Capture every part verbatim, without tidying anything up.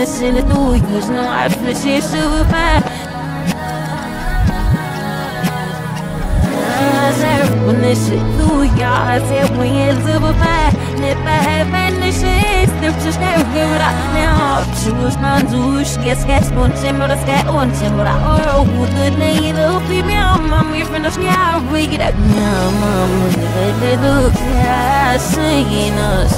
listen to do you know I feel shit super bad. When this shit do y'all, I said when you're super bad. If I have any shit, they're just never give it up now. She was not do, she gets gas, one chamber, the scat, one chamber. Oh, good name, little female, mommy, friend of yeah, we get up now, mama. They look, yeah, singing us.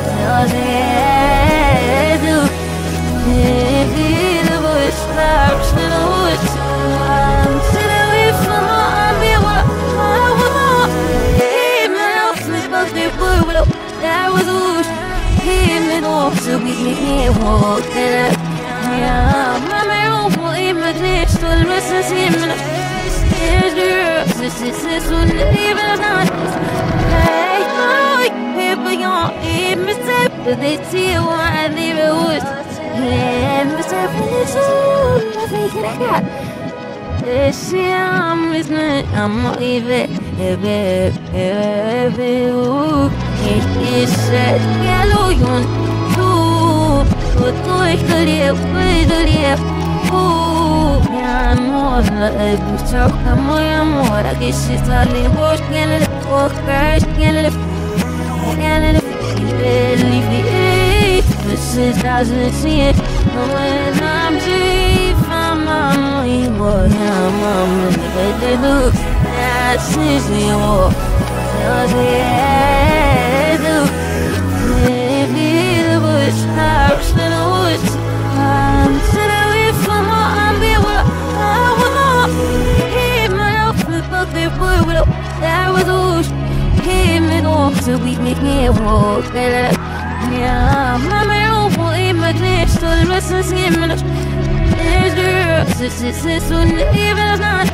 They do. They the bush, flowers, to the woods. I'm sitting away from my be what I want. Hey, man, flip up their boy with a that was whoosh. Hey, man, off so we can walk that up. Yeah, my man, will imitate, still listen to him. Here's the earth, this is this one, even if not. Hey, boy, people, y'all, even if they see why I leave it was. Yeah, Mister Felicia, I think I got. This I'm is not, I'm not even. If it, if it, ooh, it is said, yellow, yon, ooh, but do it, good, yeah, good, yeah, ooh, yeah, I'm more like a choke, I'm more, I'm more, I guess she's a little bush, can't let it walk, guys, can't let it, can't let it, leave it, this is doesn't see it, when I'm deep, I'm on my boy, I'm on the look. That's easy, oh, that's it. If you the bush, house in the woods, I'm sitting away from all I'm be what I want. Hey, my outfit, but they boy with a that was whoosh. Hey, me off so we make me walk. Yeah, my man, will imitate, still listen to him. There's the earth, this is this one, even if not.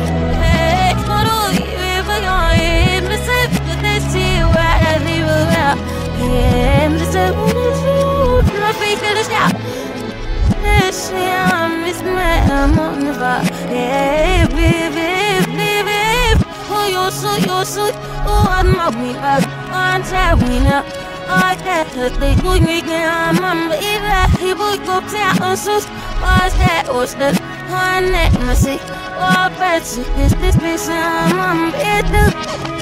Yeah, I'm just a woman too. My face is out. This I'm is mad. I'm on the bar. Yeah, baby, baby. Oh, you're so, you're so. Oh, I'm not me back. I'm tired, we know. I can't let they go make me. I'm on the eve. He would go down. So, what's that? What's that? One neck, my sick. Oh, but this, this, this, I'm on the